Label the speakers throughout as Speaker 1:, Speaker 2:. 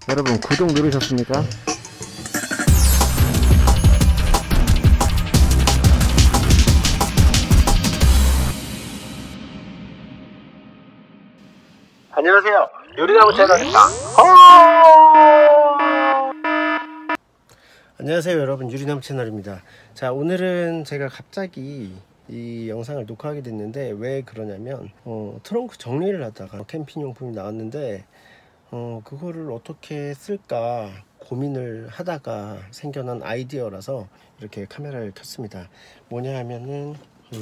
Speaker 1: 여러분 구독 누르셨습니까? 안녕하세요. 요리나무 채널입니다. 안녕하세요 여러분, 유리나무 채널입니다. 자, 오늘은 제가 갑자기 이 영상을 녹화하게 됐는데 왜 그러냐면 트렁크 정리를 하다가 캠핑용품이 나왔는데 그거를 어떻게 쓸까 고민을 하다가 생겨난 아이디어라서 이렇게 카메라를 켰습니다. 뭐냐 하면은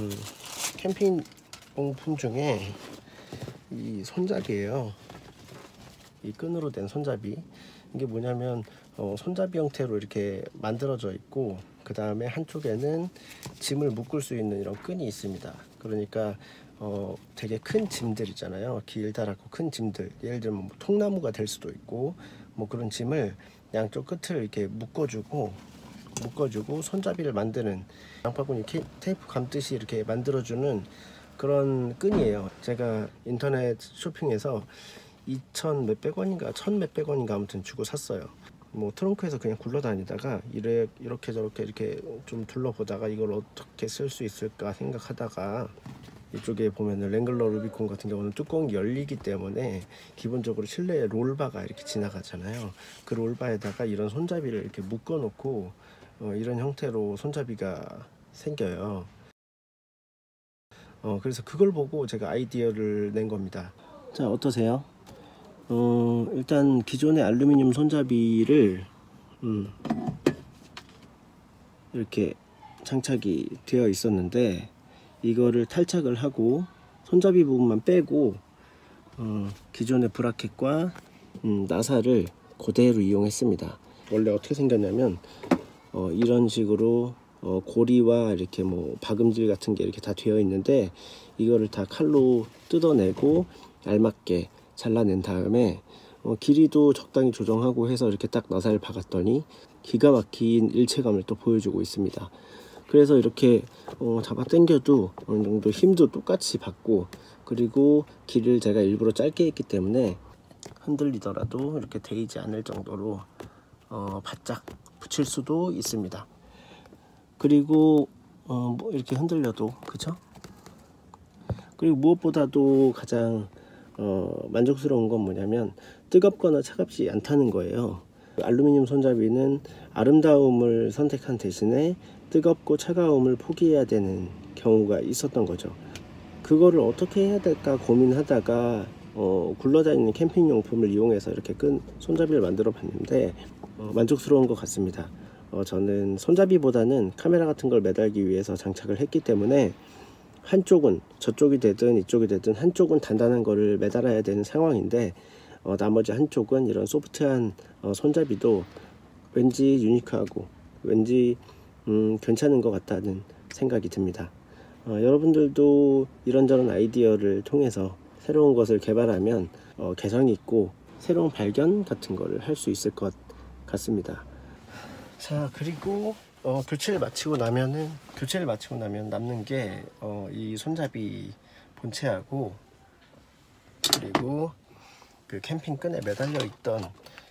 Speaker 1: 캠핑용품 중에 이 손잡이에요. 이 끈으로 된 손잡이. 이게 뭐냐면 손잡이 형태로 이렇게 만들어져 있고, 그 다음에 한쪽에는 짐을 묶을 수 있는 이런 끈이 있습니다. 그러니까 되게 큰 짐들 있잖아요. 길다랗고 큰 짐들, 예를 들면 뭐 통나무가 될 수도 있고, 뭐 그런 짐을 양쪽 끝을 이렇게 묶어주고 손잡이를 만드는, 장바구니 테이프 감듯이 이렇게 만들어주는 그런 끈이에요. 제가 인터넷 쇼핑에서 2,000 몇백 원인가 1,000 몇백 원인가 아무튼 주고 샀어요. 뭐 트렁크에서 그냥 굴러다니다가 이렇게 저렇게 이렇게 좀 둘러보다가 이걸 어떻게 쓸 수 있을까 생각하다가, 이쪽에 보면은 랭글러 루비콘 같은 경우는 뚜껑이 열리기 때문에 기본적으로 실내에 롤바가 이렇게 지나가잖아요. 그 롤바에다가 이런 손잡이를 이렇게 묶어 놓고 이런 형태로 손잡이가 생겨요. 그래서 그걸 보고 제가 아이디어를 낸 겁니다. 자, 어떠세요? 일단 기존의 알루미늄 손잡이를 이렇게 장착이 되어 있었는데, 이거를 탈착을 하고 손잡이 부분만 빼고 기존의 브라켓과 나사를 그대로 이용했습니다. 원래 어떻게 생겼냐면 이런 식으로 고리와 이렇게 뭐 박음질 같은 게 이렇게 다 되어 있는데, 이거를 다 칼로 뜯어내고 알맞게 잘라낸 다음에 길이도 적당히 조정하고 해서 이렇게 딱 나사를 박았더니 기가 막힌 일체감을 또 보여주고 있습니다. 그래서 이렇게 잡아 당겨도 어느 정도 힘도 똑같이 받고, 그리고 길을 제가 일부러 짧게 했기 때문에 흔들리더라도 이렇게 데이지 않을 정도로 바짝 붙일 수도 있습니다. 그리고 뭐 이렇게 흔들려도, 그쵸? 그리고 무엇보다도 가장 만족스러운 건 뭐냐면 뜨겁거나 차갑지 않다는 거예요. 알루미늄 손잡이는 아름다움을 선택한 대신에 뜨겁고 차가움을 포기해야 되는 경우가 있었던 거죠. 그거를 어떻게 해야 될까 고민하다가 굴러다니는 캠핑용품을 이용해서 이렇게 끈 손잡이를 만들어 봤는데 만족스러운 것 같습니다. 저는 손잡이보다는 카메라 같은 걸 매달기 위해서 장착을 했기 때문에 한쪽은, 저쪽이 되든 이쪽이 되든 한쪽은 단단한 거를 매달아야 되는 상황인데, 나머지 한쪽은 이런 소프트한 손잡이도 왠지 유니크하고 왠지 괜찮은 것 같다는 생각이 듭니다. 여러분들도 이런저런 아이디어를 통해서 새로운 것을 개발하면 개성이 있고 새로운 발견 같은 거를 할 수 있을 것 같습니다. 자, 그리고 교체를 마치고 나면 남는 게 이 손잡이 본체하고, 그리고 그 캠핑 끈에 매달려 있던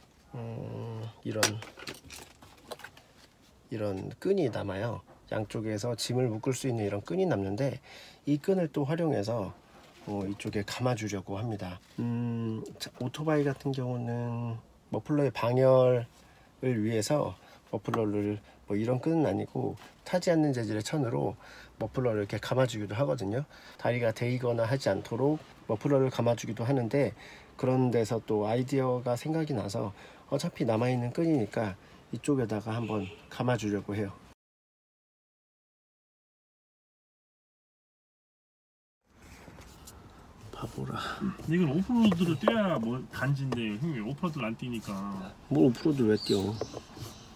Speaker 1: 이런 끈이 남아요. 양쪽에서 짐을 묶을 수 있는 이런 끈이 남는데, 이 끈을 또 활용해서 이쪽에 감아주려고 합니다. 오토바이 같은 경우는 머플러의 방열을 위해서 머플러를 뭐 이런 끈은 아니고 타지 않는 재질의 천으로 머플러를 이렇게 감아주기도 하거든요. 다리가 데이거나 하지 않도록 머플러를 감아주기도 하는데, 그런 데서 또 아이디어가 생각이 나서 어차피 남아있는 끈이니까 이쪽에다가 한번 감아주려고 해요. 바보라.
Speaker 2: 이건 오프로드를 뛰어야 뭐 간지인데 형님 오프로드를 안 뛰니까.
Speaker 1: 뭘 오프로드를 왜 뛰어?